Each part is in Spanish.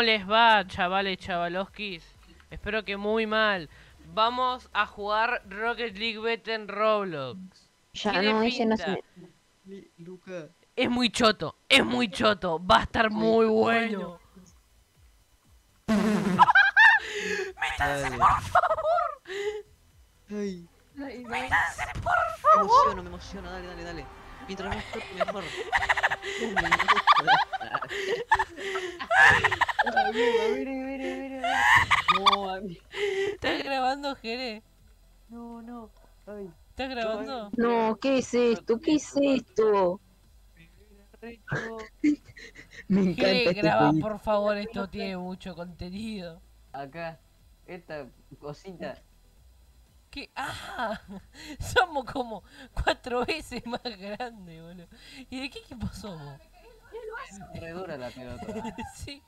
les va, chavales, chavaloskis? Espero que muy mal. Vamos a jugar Rocket League Beta en Roblox. Ya Tiene no, ese no pinta. Luca. Es muy choto, es muy choto. Va a estar muy bueno. ¡Métanse, por favor! Ay, ¡Métanse, por me favor! emociona, dale. Mientras más fuerte, mejor. Mire. No, amigo. ¿Estás grabando, Jere? No. Ay, ¿Estás grabando? No, ¿qué es esto? ¿Qué es esto? rico. Me encanta Jere, este graba, jueguito. por favor, esto tiene mucho contenido. Acá, esta cosita. ¿Qué? ¡Ah! Somos como 4 veces más grandes, boludo. ¿Y de qué equipo somos? Redura la pelota. Sí.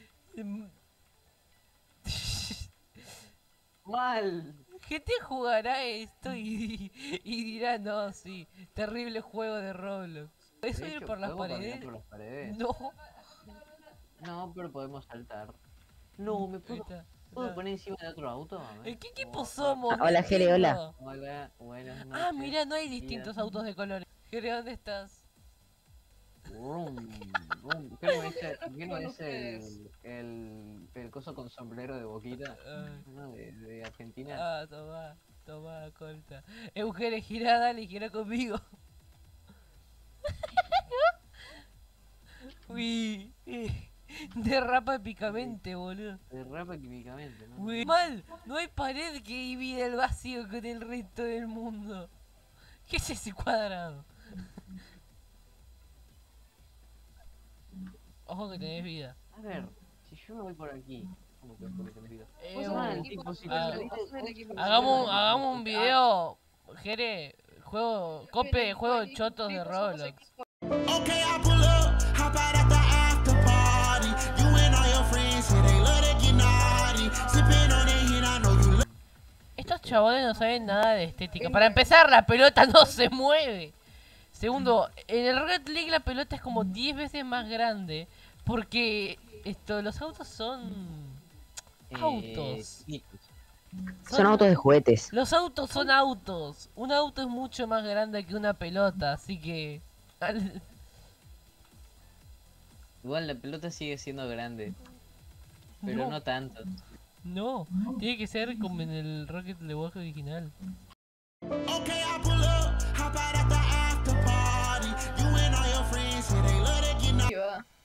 Mal. Gente jugará esto y dirá, no, sí, terrible juego de Roblox. ¿Puedes De subir hecho, por las ¿podemos caminar paredes? por las paredes? No. No, pero podemos saltar. No, ¿me Ahí puedo, está. puedo No. poner encima de otro auto? A ver. ¿En qué equipo somos? Ah, No hola, Jere, hola. entiendo. Hola, buenas noches. Ah, mira, no hay distintos autos de colores. Jere, ¿dónde estás? Rum. ¿Qué no es el coso con sombrero de boquita? ¿No? De Argentina. Ah, toma, corta. Jere, gira, dale, gira conmigo. Uy, derrapa épicamente, boludo. Derrapa químicamente, ¿no? Uy, mal, no hay pared que divida el vacío con el resto del mundo. ¿Qué es ese cuadrado? Ojo que tenés vida. A ver, si yo me voy por aquí, ¿cómo que porque tenés vida? Tipo, si te ah, salís- hagamos un video, Jere, juego chotos de Roblox. Okay, I pull up, hop out at the after party. You and all your friends say they love to get naughty. Sipping on that hit, I know you love. Estos chabones no saben nada de estética. Para empezar, la pelota no se mueve. Segundo, en el Rocket League la pelota es como 10 veces más grande. Porque los autos son autos. Sí. Son autos de juguetes. Los autos son autos. Un auto es mucho más grande que una pelota, así que... Igual la pelota sigue siendo grande, pero No. no tanto. No, tiene que ser como en el Rocket League original. Okay, I pull up, hop out at the after party. You and all your friends say they love to get naughty.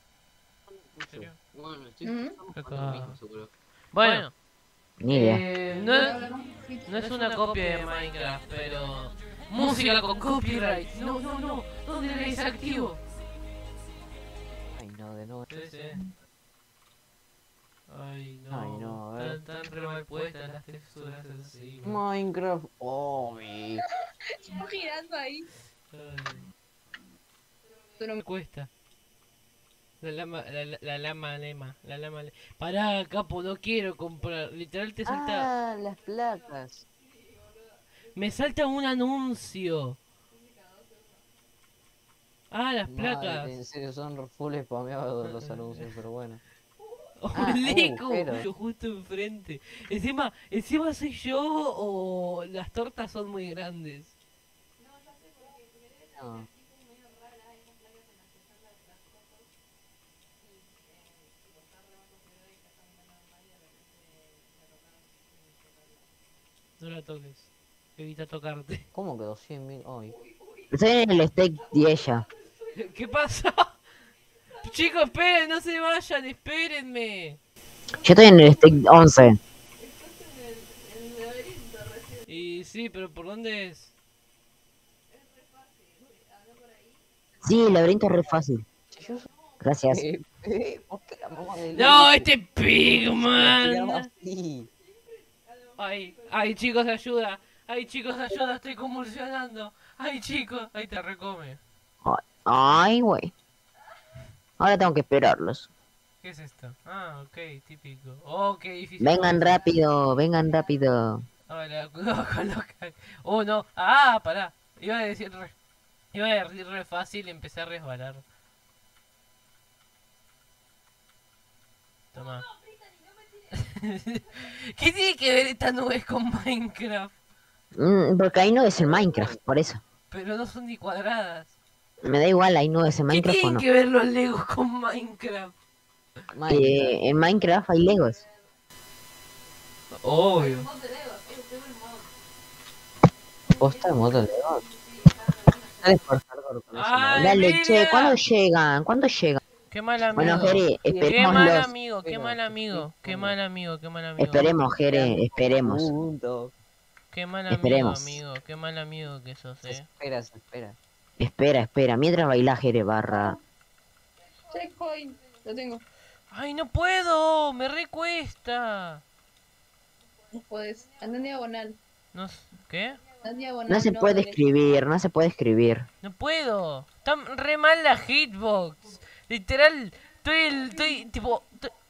Bueno, Acá. lo mismo, seguro. Bueno, Ni idea. no es una copia de Minecraft, pero... Música con copyright. No. ¿Dónde le desactivo? Ay, no, de nuevo. Sí. Ay, Ay, no, a ver. Están re mal puestas las texturas así. Minecraft, obvio. Yo girando ahí. Eso no me cuesta. La lama. Pará, capo, no quiero comprar. Literal te salta. Ah, las placas. Me salta un anuncio. Ah, las placas. En serio, son full spameados los anuncios, pero bueno. Leco, agujero. yo justo enfrente. Encima soy yo o las tortas son muy grandes. No. No la toques. Evita tocarte. ¿Cómo quedó 100.000? Ay. Estoy en el steak de ella. ¿Qué pasa? Chicos, esperen, no se vayan, espérenme. Yo estoy en el steak 11. Y sí, pero ¿por dónde es? Sí, el laberinto es re fácil. Gracias. ¿Por qué la mamá de ¡No, Loli este se Pigman! llama así? Ay, chicos, ayuda. Ay, chicos, ayuda, estoy convulsionando. Ay, chicos, ahí te recome. Ay, güey. Ahora tengo que esperarlos. ¿Qué es esto? Ah, ok, típico. Oh, qué difícil. Vengan rápido, vengan rápido. Ahora, cuidado con los Oh, no. Ah, pará. Iba a decir re fácil y empecé a resbalar. Toma. ¿Qué tiene que ver estas nubes con Minecraft? Porque hay nubes en Minecraft, por eso. Pero no son ni cuadradas. Me da igual, hay nubes en ¿Qué Minecraft o tienen no. que ver los Legos con Minecraft? En Minecraft hay Legos. Obvio. ¿Posta de moto Lego? Dale por hardcore con eso, Ay, ¿no? Dale, mira. che, ¿cuándo llegan? ¿Cuándo llegan? Qué mal amigo. Bueno, Jere, Qué mal esperémoslos. amigo, qué mal amigo, qué mal amigo, qué mal amigo. Esperemos, Jere, esperemos. Punto. Qué mal amigo, Esperemos. amigo, qué mal amigo que sos, Se espera, se espera. Espera, mientras baila Jere barra. Checkpoint. Lo tengo. Ay, no puedo, me recuesta. No puedes. Anda en diagonal. No, ¿qué? Anda en diagonal. No se puede derecho. escribir, no se puede escribir. No puedo. Está re mal la hitbox. Literal, estoy tipo...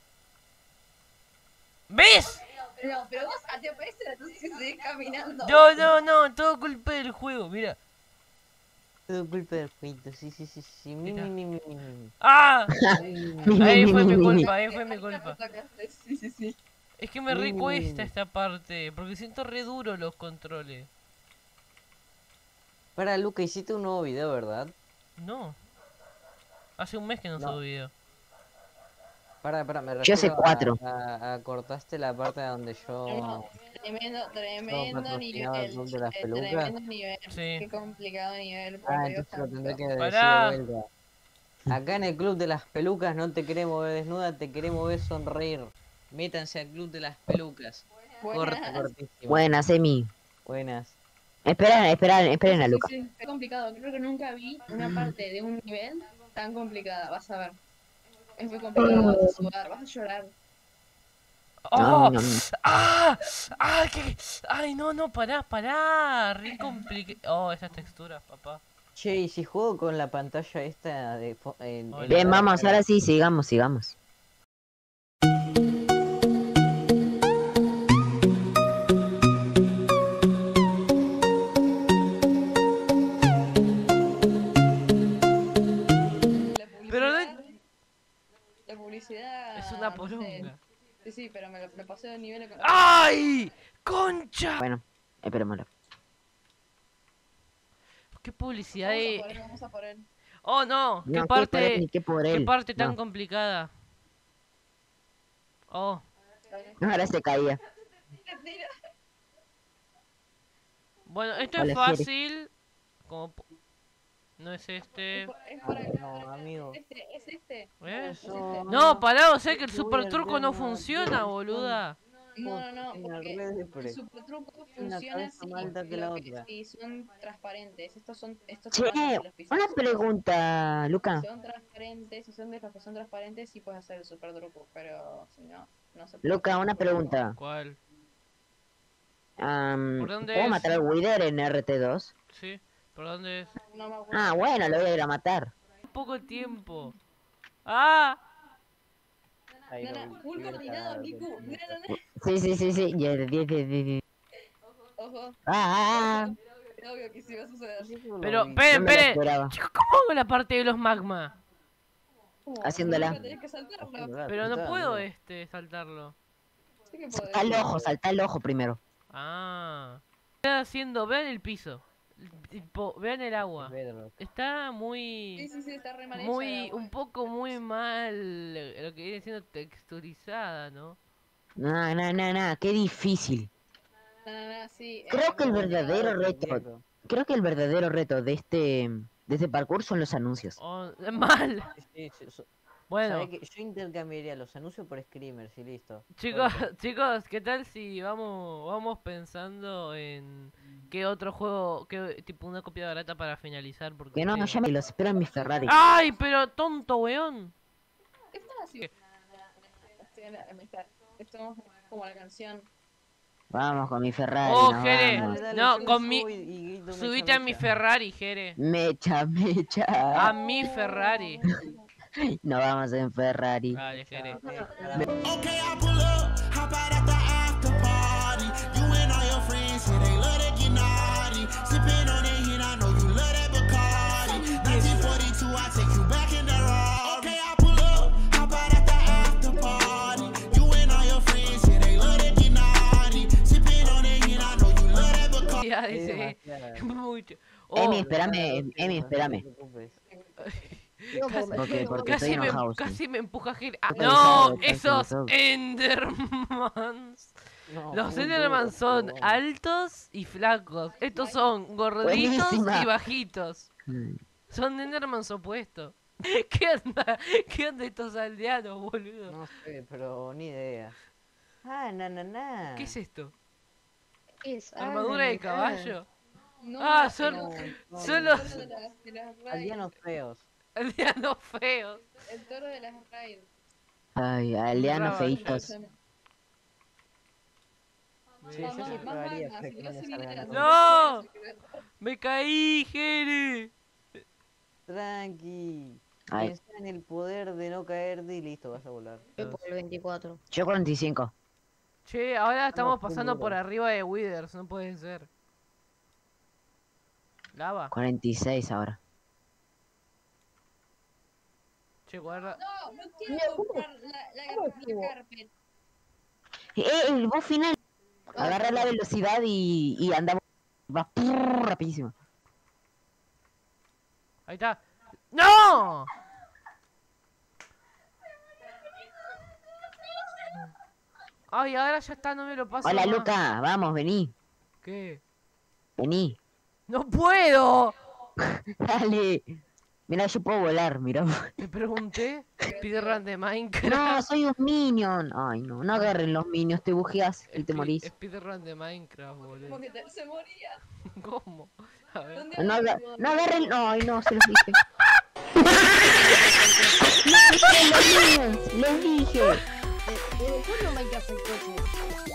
¿Ves? No, pero vos te aparece entonces seguís caminando. No, todo culpa del juego, mira. Todo culpa del juego, sí. Mira. Mi. ¡Ah! Ahí fue mi Mi. culpa, ahí fue mi culpa. Sí. Es que me recuesta esta parte, porque siento re duro los controles. Para, Luca, hiciste un nuevo video, ¿verdad? No. Hace un mes que no subo video. Para, me refiero Yo hace 4. a cortaste la parte donde yo... Tremendo patrocinaba nivel. el club de las pelucas. Tremendo nivel. Sí. Qué complicado nivel. por Ah, Dios entonces lo tendré santo. que decir Pará. de vuelta. Acá en el club de las pelucas no te queremos ver desnuda, te queremos ver sonreír. Métanse al club de las pelucas. Buenas. Cortísimo. Buenas, Emi. Buenas. Esperen a Luca. Sí, es complicado. Creo que nunca vi una parte de un nivel tan complicada. Vas a ver. Es muy complicado. Vas a sudar, vas a llorar. ¡Oh! No. ¡Ah! ¡Ah! ¿Qué? ¡Ay, no! Pará! Re complicado. Oh, esas texturas, papá. Che, y si juego con la pantalla esta de... Bien, vamos, ahora sí, sigamos. La publicidad. Es una no sé. poronga. Sí, pero me pasé de nivel. ¡Ay! ¡Concha! Bueno, esperémoslo. ¿Qué publicidad de...? Vamos a por él. ¡Oh, no! ¿Qué No, parte...? ¿qué por ¿Qué él? parte tan No, complicada? Oh. ahora se caía. Mentira. Bueno, esto Hola, es Jere. fácil. Como... No es este... Es por acá. No, amigo. Es este. ¿Eh? Eso, No, pará, o sea que el Voy super al truco no tema, funciona, no. boluda. No, En la porque red de el pre. super truco Una funciona cabeza si más alta que la otra. si son transparentes. Estos Che, son los pisos. una pregunta, Luca. Si son transparentes, si son de los que son transparentes, sí puedes hacer el super truco, pero si no, no se puede. Luca, una pregunta. ¿Cuál? ¿Puedo dónde es? matar al Wither en RT2? Sí, ¿por dónde es? No me acuerdo. Ah, bueno, lo voy a ir a matar. Poco tiempo. ¡Ah! Ahí Nana, lo vi, full libertad, coordinado, Miku. libertad. Sí. Ya. Ojo, Ah, era obvio que sí iba a suceder. Pero, no me lo esperen. esperaba. Chicos, ¿cómo hago la parte de los magma? Haciéndola. Tenés que saltarlo. Pero no puedo saltarlo. Sí que podés. Salta el ojo primero. Ah. Están haciendo, vean el piso. Tipo, vean el agua. Está muy... Sí, está re mal hecha Muy, la un poco muy mal lo que viene siendo texturizada, ¿no? No, qué difícil. No, sí. Creo que el pero- verdadero reto de este parkour son los anuncios. Oh, mal. Bueno, ¿Sabe qué? Yo intercambiaría los anuncios por screamers y listo. chicos, ¿qué tal si vamos pensando en qué otro juego, qué tipo una copia barata para finalizar? Porque Que no, ya me los espero en mi Ferrari. ¡Ay, pero tonto, weón! ¿Qué estás haciendo? Estoy en la amistad. Estamos como la canción. Vamos con mi Ferrari. Oh, nos Jere. vamos. No, con mi... Subite a mi Ferrari, Jere. Mecha. A mi Ferrari. Nos vamos en Ferrari. Vale, Jere. Okay, I pull up, hop out at the after party. You and all your friends say they love to get naughty. Sipping on that hit, I know you love that Bacardi. 1942, I take you back in the raw. Okay, I pull up, hop out at the after party. parece. demasiado. Mucho. Emi, Oh, espérame, Emi, No te espérame. preocupes. Porque estoy enojado. sí. casi me empuja Gil. Ah, Estoy no, enojado, tranquilo, esos todo. Endermans. No, Los muy Endermans duro, son pero bueno. altos y flacos. Estos son gorditos Buenísima. y bajitos. Mm. Son Endermans opuestos. ¿Qué onda? ¿Qué onda estos aldeanos, boludo? No sé, pero ni idea. Ah, na. ¿Qué es esto? Es ¿Armadura de caballo? No, Ah, no, son, no, son el los toro de las raids. Aldeanos feos. aldeanos feos. El toro de las raids. Ay, aldeanos Rabayo. feitos. Sí, yo sí probaría que no me salgan ¡No! ¡Me caí, Jere! Tranqui. Ay. Pensá en el poder de no caerte y listo, vas a volar. Por el 24. Yo 45. Che, ahora estamos full pasando por duros. arriba de Withers, no puede ser. ¿Lava? 46 ahora. Che, guarda. No, no quiero comprar la carpet. El boss final. Agarra la velocidad y anda. Va rapidísimo. Ahí está. ¡No! Ay, ahora ya está, no me lo paso Hola, más. Luca. Vamos, vení. ¿Qué? Vení. ¡No puedo! Dale. Mira, yo puedo volar, mira. Te pregunté. Speedrun de Minecraft. No, soy un minion. Ay, no. No agarren los minions. Te bujeas y te morís. Speedrun de Minecraft, boludo. Como que se moría. ¿Cómo? A ver. ¿Dónde No, vas? no agarren. No, ay, no, se los dije. No, los minions. Les dije. ¿Cuándo Minecraft el coche?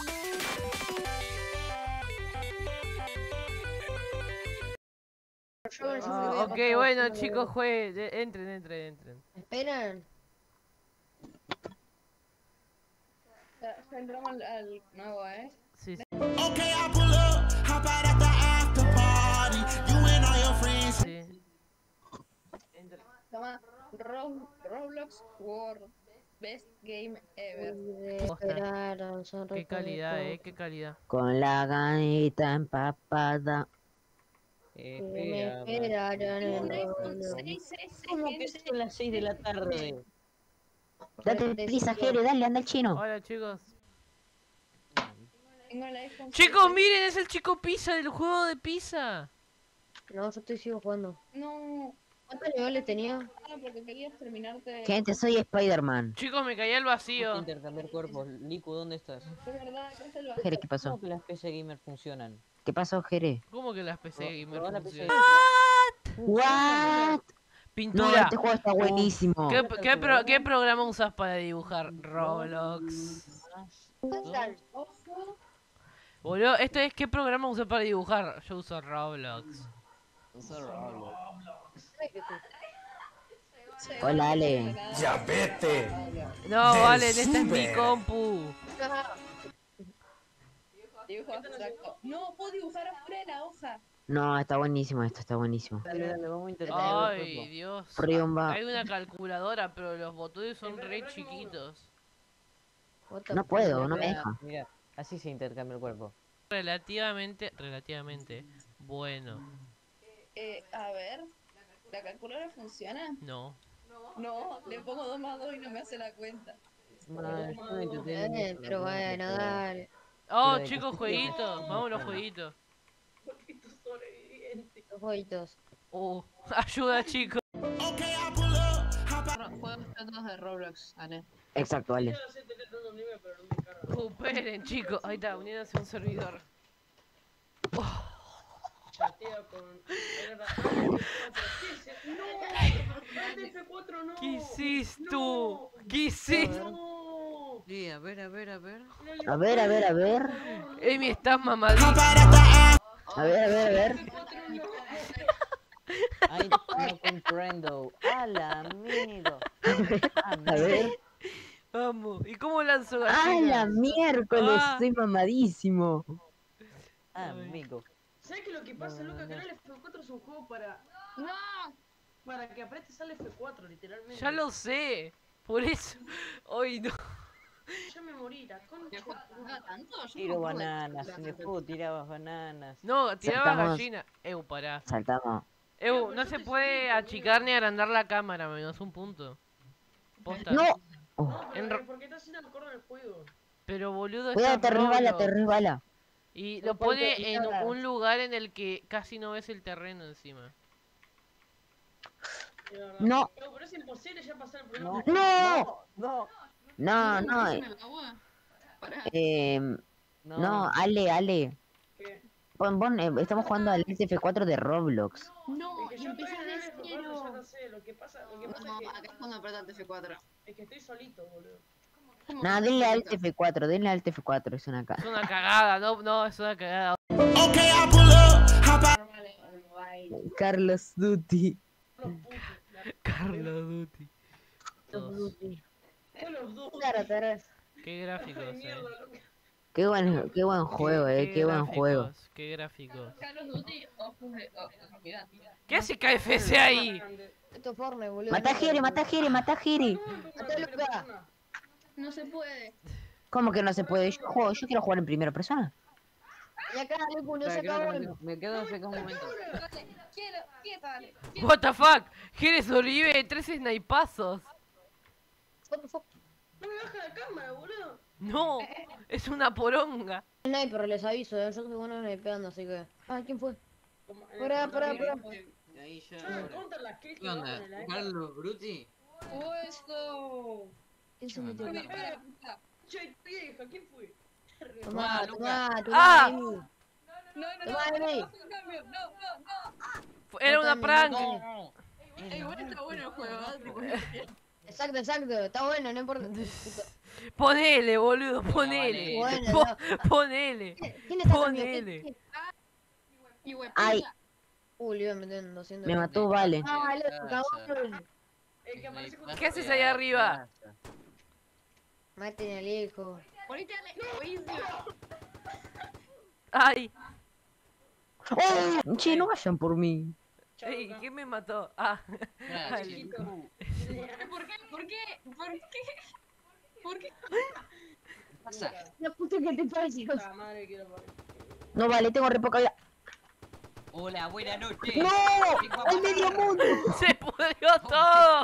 Ok, bueno, chicos, entren. Esperan. Ya entramos al nuevo, Sí, sí. Okay, I pull up, hop out at the after party. You and all your friends. sí. Se llama Roblox World Best Game Ever. Esperaron, son Qué calidad, qué calidad. Con la ganita empapada. Espera, esperaron en Un el iPhone horno. 6S, ¿Cómo que gente. son las 6 de la tarde? Date prisa, Jere, dale, anda el chino. Hola, chicos. Tengo el iPhone Chicos, 6S. miren, es el chico Pizza del juego de pizza. No, yo sigo jugando. No, ¿Cuántos niveles tenía? porque querías terminarte. Gente, soy Spider-Man. Chicos, me caí al vacío. Intercambiar cuerpos. Liku, ¿dónde estás? Es verdad, acá está el Jere, vacío. ¿qué pasó? ¿Cómo que las PC gamer funcionan? ¿Qué pasó, Jere? ¿Cómo que las PC gamer Probá la PC funcionan? What? No, Pintura. este juego está buenísimo. ¿Qué programa usas para dibujar? Roblox. Ojo. Boludo, esto es ¿qué programa usas para dibujar? Yo uso Roblox. Hola, Ale. Ya vete. No, vale, esta es mi compu. Dibujo abstracto. No, puedo dibujar afuera de la hoja. No, está buenísimo esto, está buenísimo. Dale, vamos a intercambiar Ay, cuerpos. Dios. Riomba. Hay una calculadora, pero los botones son re chiquitos. No puedo, no me deja. Mira, así se intercambia el cuerpo. Relativamente bueno. A ver. ¿La calculadora funciona? No. No, le pongo 2 más 2 y no me hace la cuenta. Man, yo no intenté Pero bueno, dale. Oh, Pero de chicos, que- jueguitos. Vámonos, jueguitos. Los jueguitos. Ayuda, chicos. Okay, I pull up, hop out. Juegos tantos de Roblox, Ale. Exacto, Ale. Cooperen, chicos. Ahí está, uniéndose a un servidor. ¿Qué hiciste tú? ¿Qué hiciste? Sí, a ver. A ver, a ver, a ver. Emi, estás mamadito. Hop out at the after. A ver, a ver, a ver. Ay, no comprendo. ¡Hala, amigo! A ver. Vamos. ¿Y cómo lanzo ¡Ah, la gallina? miércoles! Ah. Estoy mamadísimo. Amigo. ¿Sabes qué es lo que pasa, No, Luca? no. Que el F4 es un juego ¡No! para que apretes al F4, literalmente. Ya lo sé. Por eso. Hoy no. Ya me morí, la concha. ¿Jugaba tanto? Yo Tiro no me acuerdo de bananas, jugar en el tanto. juego tirabas bananas. No, tiraba Saltamos. gallina. Pará. Saltamos. No se puede achicar ni agrandar la cámara, menos un punto. Posta. ¡No! No, En pero ro- porque estás haciendo el coro del juego. Pero boludo, Cuidado, esto te es resbala, Roblox. te resbala. Y Son lo pone cualquier en mierda. un lugar en el que casi no ves el terreno encima. De verdad. No. Pero es imposible ya pasar el No, problema. ¡No! no, No, ¿Cómo no. se me agua? Pará. No, Ale. ¿Qué? Pon, estamos jugando al SF4 de Roblox. No, Es que y yo estoy empezás en de el F4, ya cero. lo sé. Lo que pasa No, es acá es cuando apretas F4. que estoy solito, boludo. ¿Cómo Nada, que denle al solito? TF4, denle al TF4, es una Es cara. una cagada, no, es una cagada. Okay, I pull up, hop out. Carlos Duty. Los putos. Carlos Duty. Fue los dos. Claro, Teres. Qué gráficos, De mierda, loco. Qué buen juego, qué buen juego. Qué gráficos. Carlos Duty o Mira. ¿Qué hace KFC ahí? Esto es Fortnite, boludo. Mata a Jere, mata a Jere, mata a Jere. No se puede. ¿Cómo que no se puede? Yo quiero jugar en primera persona. Y acá, Lepu, no se Espera, acabó. que me quedo en un momento. Quiero, quieta. What the fuck? Jere sobrevive de 3 snipazos. What the fuck? No me baja la cámara, boludo. No, es una poronga. Sniper, les aviso, yo soy bueno snipeando, así que. Ah, ¿quién fue? Como en el Pará. counter. Ahí ya. Yo en el counter la Cristi ¿Qué onda? en la ¿Carlos Bruti? Eso. ¿Quién se metió acá? Che, vieja, ¿quién fue? Tomá, Luca. Ah. Emi. No, Tomá, Emi. Era una prank. No. Igual está bueno el juego, tipo, Exacto, está bueno, no importa. Ponele, boludo, ponele. Bueno, Ponele. ¿Quién está Ponele. Y hueputa. Ay, Le iba a meter en 200. me mató Vale. Ah, Lepu, cabrón. El que aparece con ¿Qué haces ahí arriba? Maten al hijo. Ponete a buenísimo. Ay, ¡Oh! Che, no vayan por mí. ey, ¿quién me mató? Ah, Mira, Dale. chiquito. ¿Por qué? ¿Qué pasa? La puta que te pasa. la madre que lo parió. No, Vale, tengo re poca vida. Hola, buenas noches. ¡No! ¡El medio mundo! se pudrió todo.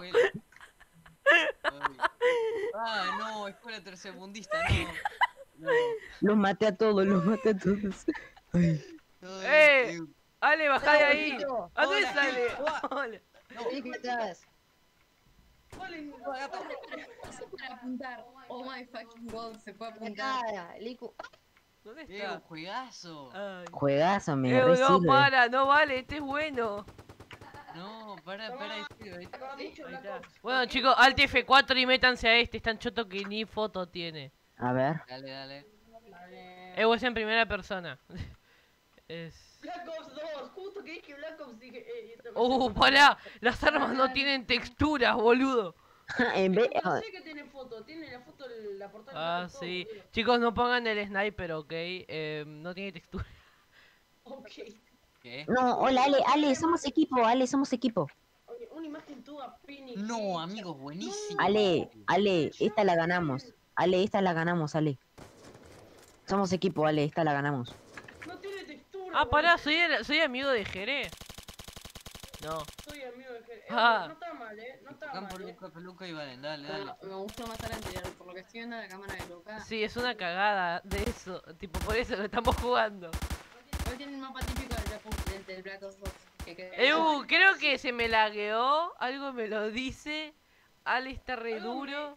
Ah, no, escuela tercermundista, no. Los maté a todos, Ay. Ale, bajá de ahí. Listo. ¿A dónde Hola, sale? hola. Hola. Hijo atrás. Vale, Para apuntar. Oh my fucking god, se puede La apuntar. cara, Liku. ¿Dónde Un está? juegazo. Ay. Juegazo, me No, recibe. para, no vale, este es bueno. No, para, ahí acaba mucho Ahí Black está. Ops. Bueno, chicos, Alt F4 y métanse a este, es tan choto que ni foto tiene. A ver. Dale. Dale. Es en primera persona. Es... Black Ops 2, justo que dije Black Ops dije, Pará, las armas no tienen texturas, boludo. En vez... No sé que tiene foto, tiene la foto de la portada. Ah, de todo, sí. boludo. Chicos, no pongan el sniper, ok. No tiene textura. Ok. ¿Qué? No, hola, Ale, somos equipo. Oye, una imagen toda pini. No, amigos, buenísimo. Ale, esta la ganamos. Ale. Somos equipo, Ale, esta la ganamos. No tiene textura. Ah, boludo. pará, soy amigo de Jere. No. Soy amigo de Jerez. Ah. No está mal, no está Tocan por mal. Luca, Peluca y Valen, dale. Me gustó más el anterior, por lo que estoy viendo la cámara de Luca. Sí, es una cagada de eso. Tipo, por eso lo estamos jugando. Hoy tiene el mapa típico del Black Ops 2. Creo que se me lagueó. Algo me lo dice. Ale está re duro.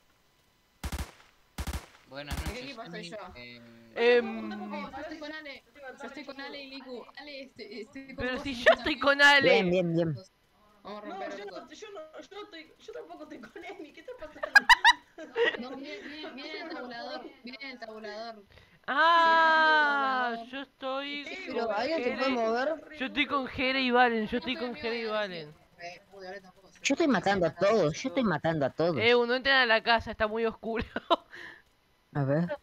Buenas ¿De qué noches. equipo soy yo? Em, Yo estoy con Ale. Yo estoy con Ale y Liku. Ale, estoy con pero vos si y yo con estoy Ale. con Ale. Bien. Vamos a No, romper yo, todo. no, yo tampoco estoy con Emi, ¿qué está pasando? No, viene el tabulador. Ah, yo estoy Pero con alguien se puede Jere. mover. Yo estoy con Jere y Valen. Yo estoy con Jere y Valen. Ahora tampoco sé. Yo estoy matando a todos. No entren a la casa, está muy oscuro. A ver.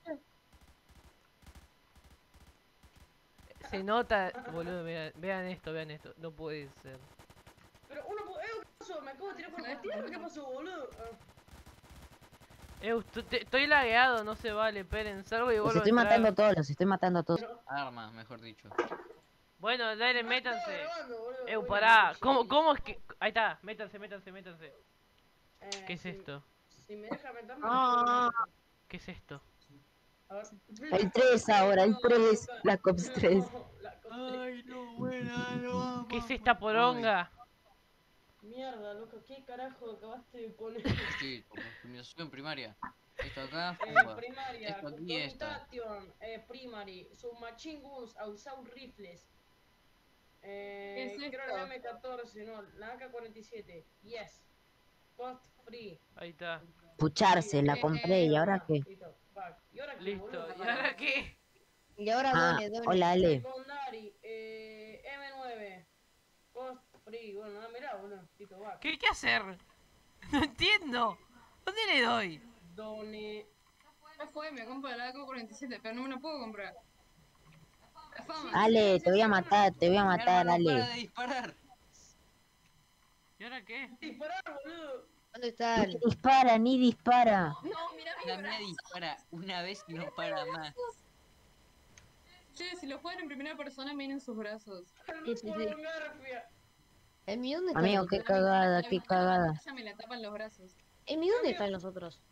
Se nota, boludo, vean esto. No puede ser. Pero ¿qué pasó? Me acabo de tirar por la tierra, ¿qué pasó, boludo? Estoy lagueado, no se vale, esperen, salgo y Los vuelvo a estoy entrar. matando a todos, los estoy matando a todos. Armas, mejor dicho. Bueno, dale, métanse. grabando, boludo, Eu, voy pará, a- ¿cómo es que...? Ahí está, métanse. ¿Qué es si- esto? Si me deja meterme. Ah. ¿Qué es esto? A ver. El 3 ahora, el 3, la Cops 3. La Cops 3. no, buena, no. ¿Qué es esta poronga? Mierda, loco, ¿qué carajo acabaste de poner? Sí, como optimización primaria. Esto acá, Primaria, esto aquí y esto. Domination, primary, submachine guns, assault rifles. es Creo esto? la M14, no, la AK-47. Yes. Cost free. Ahí está. Pucharse, la compré, ¿y ahora qué? Listo, back. ¿Y ahora qué, Listo. boludo? ¿Y ahora qué? Y ahora Ah, done. hola Ale. Secondary, M9. Cost free. Bueno, nada, mirá, boludo. Listo, back. ¿Qué hay que hacer? No entiendo. ¿Dónde le doy? Done. Ya fue, me compro la AK-47, pero no me la puedo comprar. La fama. Ale, te voy a matar, Mi arma no para Ale. de disparar. ¿Y ahora qué? Disparar, boludo. ¿Dónde están? Ni dispara, ni dispara. No, mirá mi La mía brazo. dispara una vez y no para más. Che, si lo juegan en primera persona, miren sus brazos. Sí, sí, sí. Por Garfia. ¿En mi dónde están Amigo, los qué otros? cagada, La qué mitad de la cagada. pantalla me la tapan los brazos. ¿En mi dónde están los otros?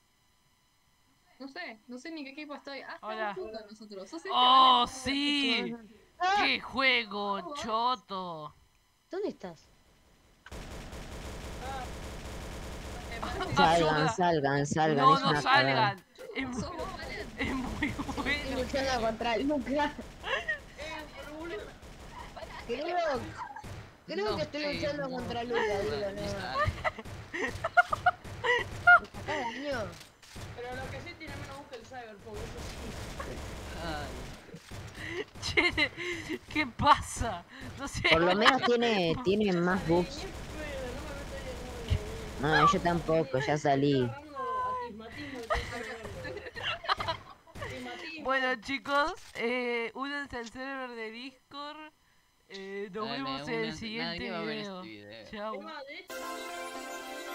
No sé ni qué equipo estoy. Ah, Hola. estamos juntos nosotros. ¿Sos este, ¡Oh, vale? sí! ¡Qué juego, choto! ¿Dónde estás? Ayuda. Salgan, No, es no una cagada. salgan. Es, ¿Sos vos, Valen? es muy Estoy bueno. luchando contra Lucas. Creo que estoy luchando contra Lucas, digo, no. ¿Sacás daño? Pero lo que sí tiene menos bug que el Cyberpunk, eso sí. Che, ¿qué pasa? No sé. Por lo menos tiene más Ni bugs. en pedo, no me metería en uno. No, yo tampoco, ya salí. Estoy agarrando atismatismo de todo Atismatismo. Bueno, chicos, únanse al server de Discord. Nos Dale, vemos en el únanse, siguiente nadie va a ver video. este video. Chao. Es más, de hecho,